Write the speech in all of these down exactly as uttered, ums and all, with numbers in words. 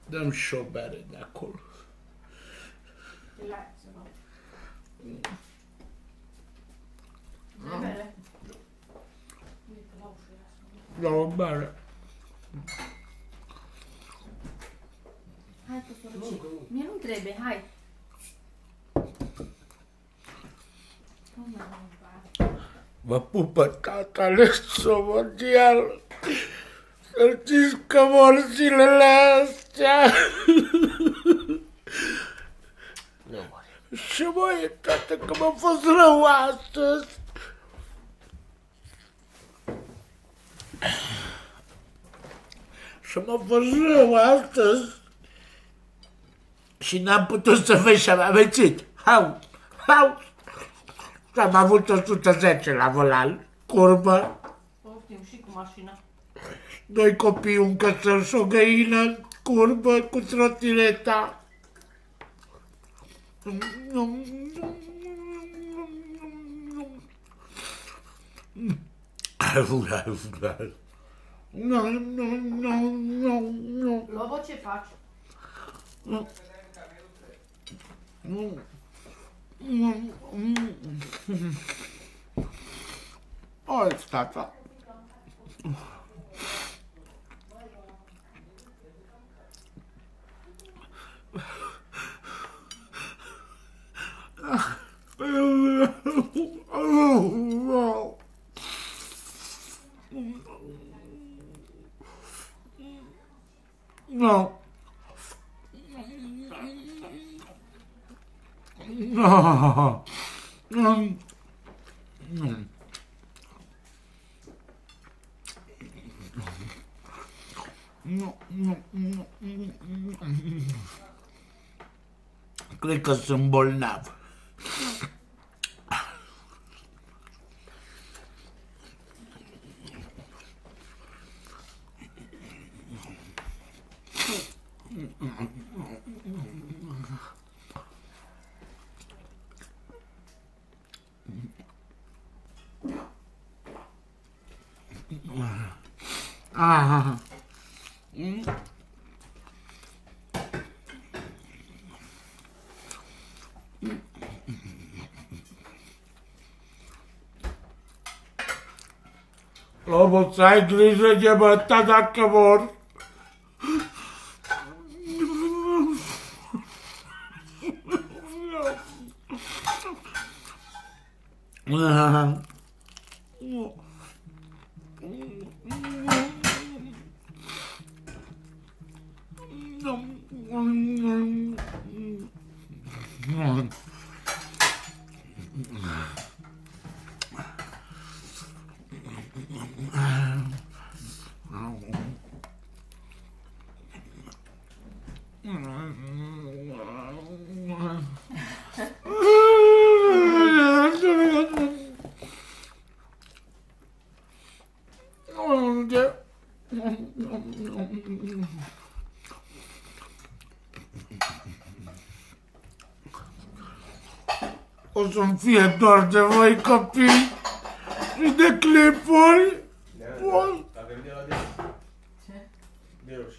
Dăm și o bere de acolo. La o bere. Hai, Căsăruci. Mie nu trebuie, hai. Vă pupă tatăl somondial. Să știți că mor zilele astea. Și mă, tată, că m-a fost rău astăzi. Și m-a fost rău astăzi. Și n-am putut să vezi și am amețit. Hau, hau. Și am avut o sută zece la volan, curbă. Poftim și cu mașina. Doi copii, un cățel și o găină, curbă, cu trotineta. Nu, nu, nu, nu, nu. Lobo, ce faci? Nu. Nu. Nu. Oi, tata. No. No. No. Nu, nu, nu, nu. Cred că sunt bolnav. Ah. Mm. Lobo, să ai grijă de băta dacă mor. O să-mi fie doar de voi copii și de clipuri. Dacă vine la de Ce? de roșii.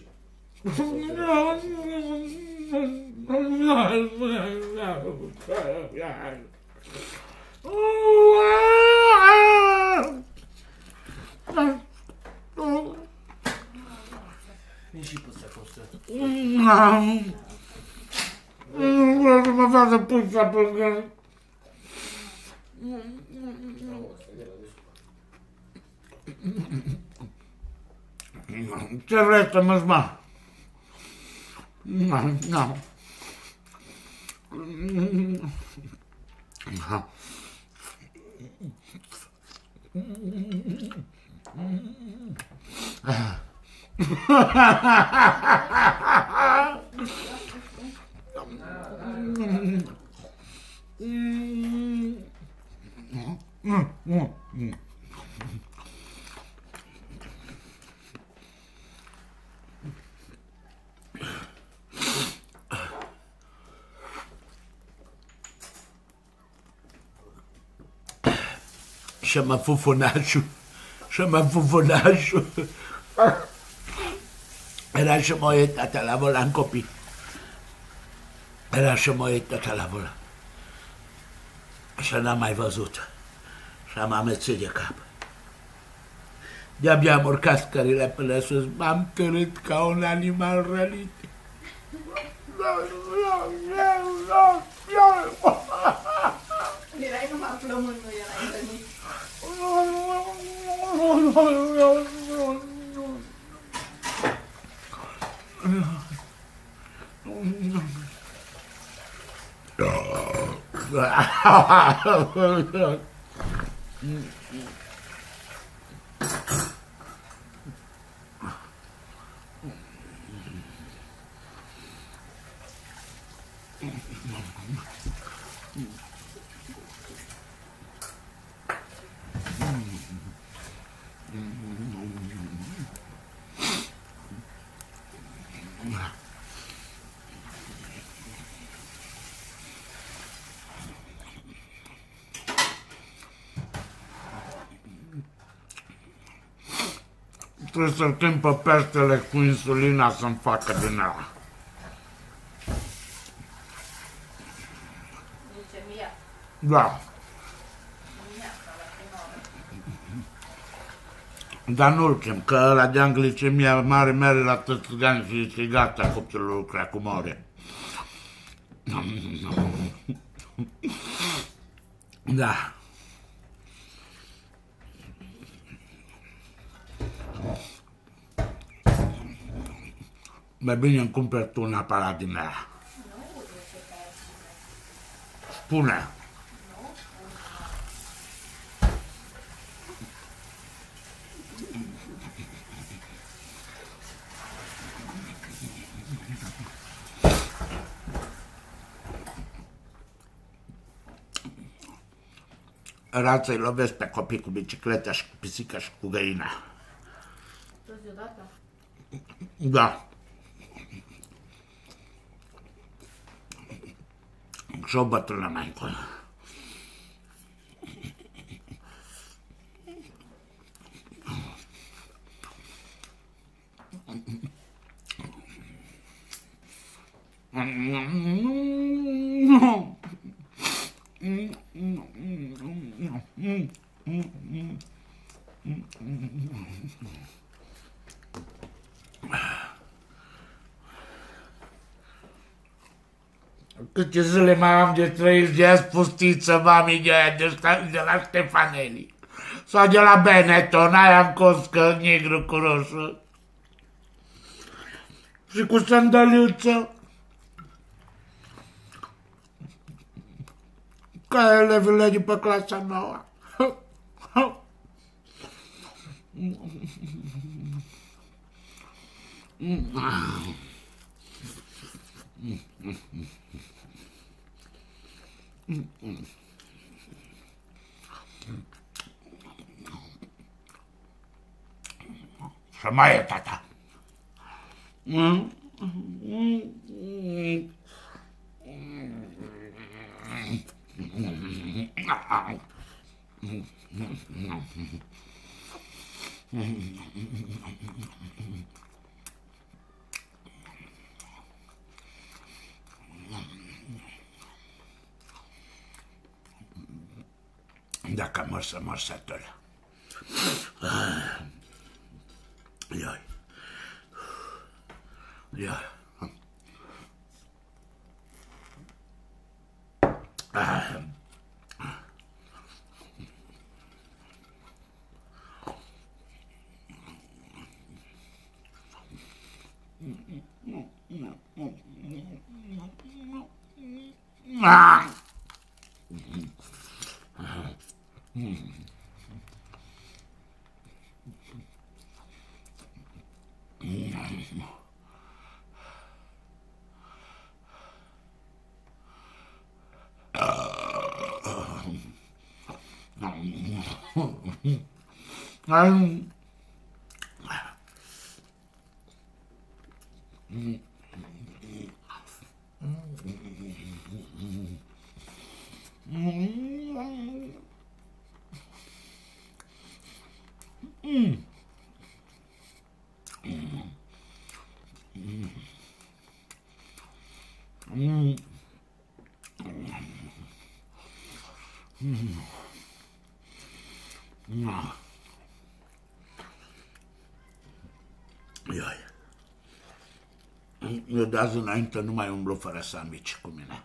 Vin și păstea costă. Nu vreau să mă facă pâța pe gând. Ce vrei să mă zma? Nu, nu. Chama Fofonacho. Chama Fofonacho. Era și mă tata la volan, copii. Era și mă tata la volan. Și n-am mai văzut. Și am amețit de cap. De-abia am urcat scările până sus, m-am târât ca un animal rănit. Erai numai plămând, nu erai rănit. Trebuie să-l chim pe peștele cu insulina să-mi facă din ăla. Glicemia. Da. Dar nu-l chem, că ăla de-am glicemia mare mere la tățăgani și și gata, copilul lucra cu more. Da. Mai bine îmi cumperi tu un aparat din ăla. Spune. Rața îi lovesc pe copii cu bicicleta și cu pisica și cu găina. Toți deodată? Da. Și o bătrână mai încolo. Câte zile mai am de trăit de azi pustiță, mami, de aia de, de la Stefanelli. Sau de la Benetton, aia în coscă, negru cu roșu. Și cu sandaliuță. Ca elevile de pe clasa nouă. Și mai e, tata. Dacă mărsă, mărsătul. Ioi. Ioi. Ah. Ah. Um, Eu de azi înainte nu mai umblu fără sandwich cu mine.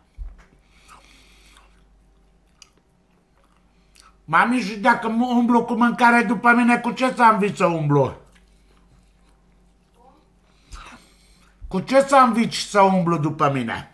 Mami, și dacă umblu cu mâncare după mine, cu ce sandwich să umblu? Cu ce sandwich să umblu după mine?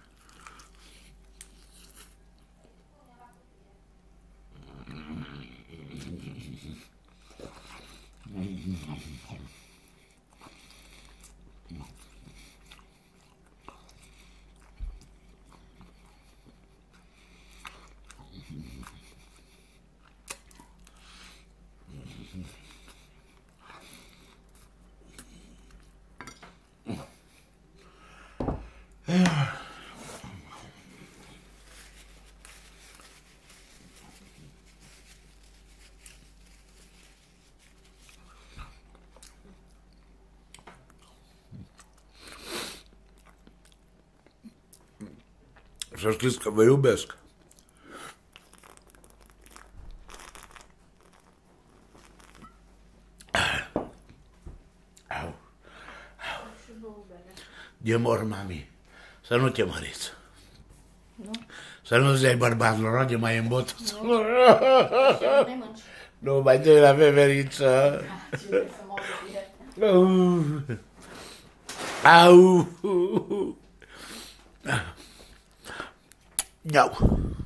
Să știți că vă iubesc. Au. De mor, mami. Să nu te măriți. Nu? Să nu-ți dai bărbaților, de mai îmbot. Nu. Nu mai mănci. Nu, mai dă la veveriță. Ce vrei să mă aud de Au. Au. Iau.